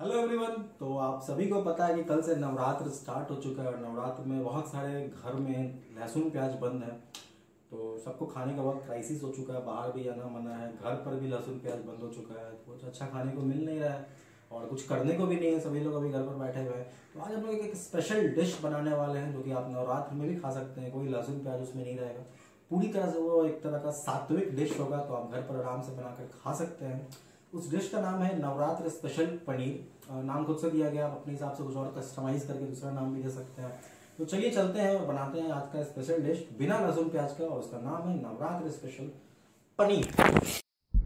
Hello everyone. तो आप सभी को पता है कि कल से नवरात्र स्टार्ट हो चुका है और नवरात्र में बहुत सारे घर में लहसुन प्याज बंद है। तो सबको खाने का बहुत क्राइसिस हो चुका है, बाहर भी आना मना है, घर पर भी लहसुन प्याज बंद हो चुका है, कुछ अच्छा खाने को मिल नहीं रहा है और कुछ करने को भी नहीं है। सभी लोग अभी घर पर बैठे हुए हैं। तो आज हम लोग एक स्पेशल डिश बनाने वाले हैं जो कि आप नवरात्र में भी खा सकते हैं, कोई लहसुन प्याज उसमें नहीं रहेगा। पूरी तरह से वो एक तरह का सात्विक डिश होगा, तो आप घर पर आराम से बनाकर खा सकते हैं। उस डिश का नाम है नवरात्र स्पेशल पनीर। नाम खुद से दिया गया, आप अपने हिसाब से कुछ और कस्टमाइज करके दूसरा नाम भी दे सकते हैं। तो चलिए चलते हैं और बनाते हैं आज का स्पेशल डिश बिना लहसुन प्याज का, और उसका नाम है नवरात्र स्पेशल पनीर।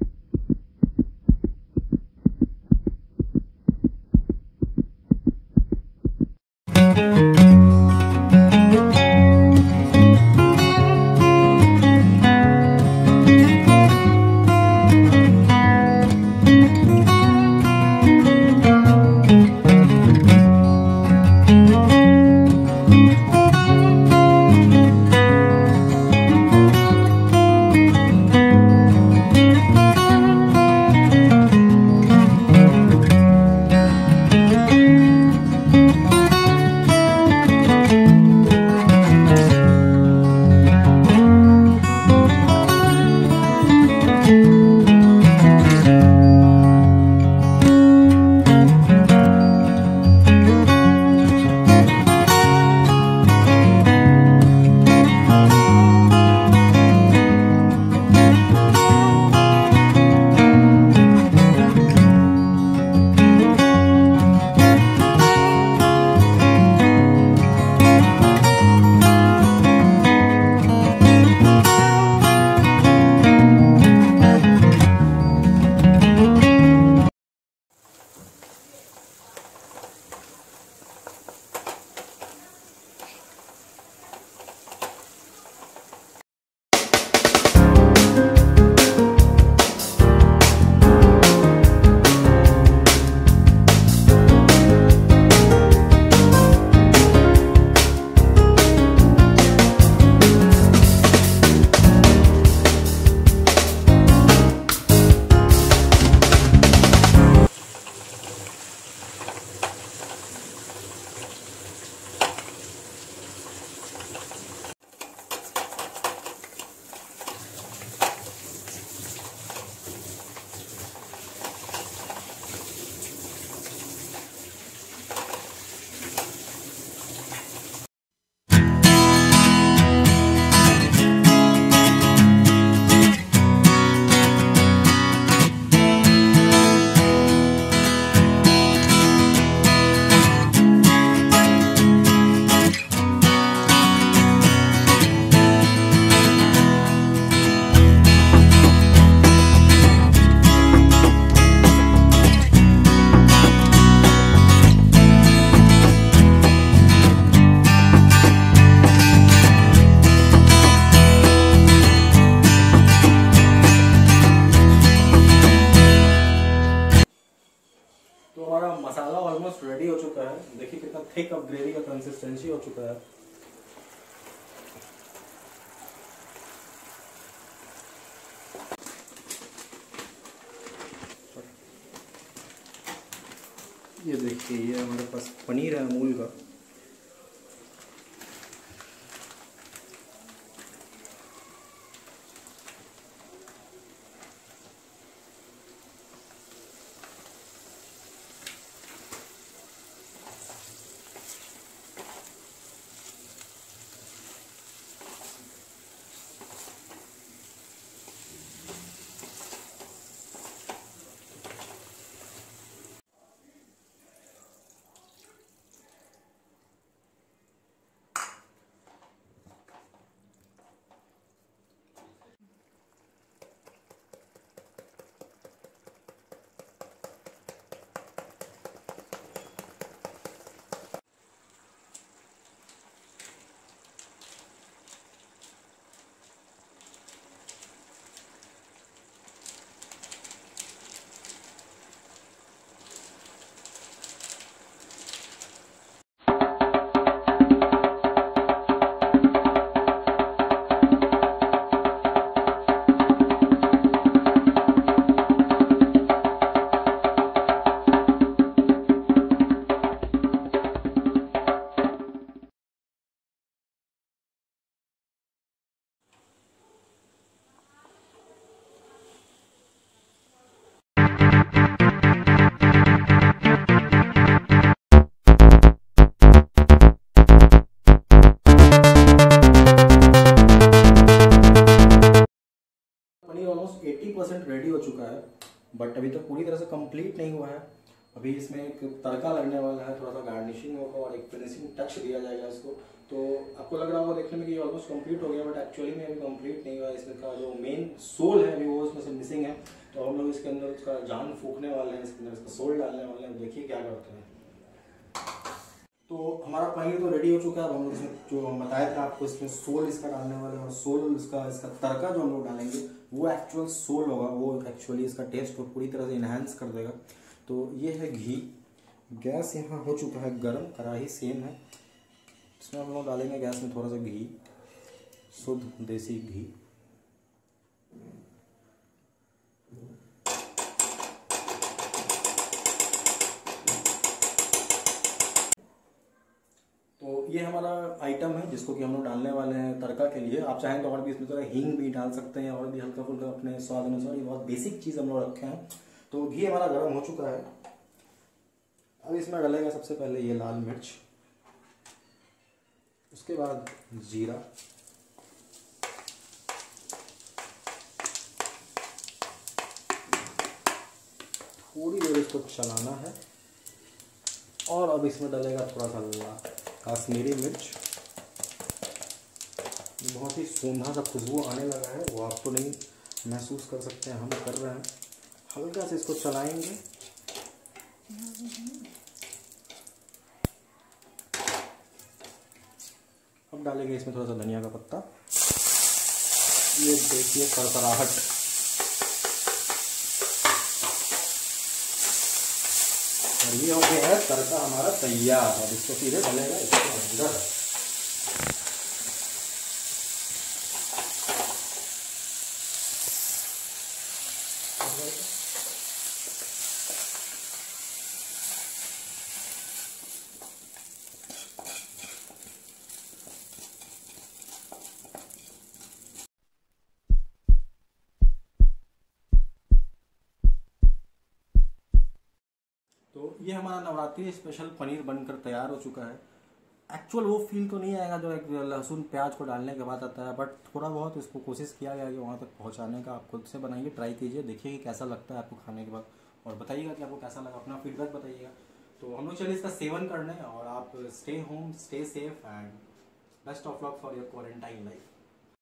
तो हमारा मसाला ऑलमोस्ट रेडी हो चुका है। देखिए कितना थिक अब ग्रेवी का कंसिस्टेंसी हो चुका है। ये देखिए, ये हमारे पास पनीर है अमूल का। चुका है, बट अभी तक पूरी तरह से कंप्लीट नहीं हुआ है। अभी इसमें एक तड़का लगने वाला है, थोड़ा सा गार्निशिंग होगा और एक फिनिशिंग टच दिया जाएगा इसको। तो आपको लग रहा होगा देखने में कि ये ऑलमोस्ट कंप्लीट हो गया, बट एक्चुअली में अभी कंप्लीट नहीं हुआ है। इसमें का जो मेन सोल है अभी वो इसमें से मिसिंग है। तो हम लोग इसके अंदर उसका जान फूकने वाले हैं, इसके अंदर इसका सोल डालने वाले हैं। देखिए क्या करते हैं। तो हमारा पनीर तो रेडी हो चुका है। अब हम लोग इसमें जो हम बताए थे आपको, इसमें सोल इसका डालने वाले हैं, और सोल इसका तड़का जो हम लोग डालेंगे वो एक्चुअल सोल होगा, वो एक्चुअली इसका टेस्ट को पूरी तरह से इन्हांस कर देगा। तो ये है घी। गैस यहाँ हो चुका है गर्म, कढ़ाई सेम है। इसमें हम लोग डालेंगे गैस में थोड़ा सा घी, शुद्ध देसी घी। तो ये हमारा आइटम है जिसको कि हम लोग डालने वाले हैं तड़का के लिए। आप चाहें तो और भी इसमें थोड़ा हींग भी डाल सकते हैं, और भी हल्का फुल्का अपने स्वाद अनुसार। ये बहुत बेसिक चीज़ हम लोग रखे हैं। तो घी हमारा गर्म हो चुका है। अब इसमें डालेगा सबसे पहले ये लाल मिर्च, उसके बाद जीरा, थोड़ी देर इसको चलाना है। और अब इसमें डालेगा थोड़ा सा कश्मीरी मिर्च। बहुत ही सूंधा सा खुशबू आने लगा है, वो आप तो नहीं महसूस कर सकते हैं, हम कर रहे हैं। हल्का से इसको चलाएंगे। अब डालेंगे इसमें थोड़ा सा धनिया का पत्ता। ये देखिए करकराहट। और ये हो गया है तड़का हमारा तैयार। अब इसको सीधे डालेगा इसके अंदर। तो ये हमारा नवरात्रि स्पेशल पनीर बनकर तैयार हो चुका है। एक्चुअल वो फील तो नहीं आएगा जो एक लहसुन प्याज को डालने के बाद आता है, बट थोड़ा बहुत इसको कोशिश किया गया कि वहाँ तक पहुँचाने का। आप खुद से बनाइए, ट्राई कीजिए, देखिए कि कैसा लगता है आपको खाने के बाद, और बताइएगा कि आपको कैसा लगा, अपना फीडबैक बताइएगा। तो हम लोग चलिए इसका सेवन करने, और आप stay home, stay safe, and best of luck for your quarantine life.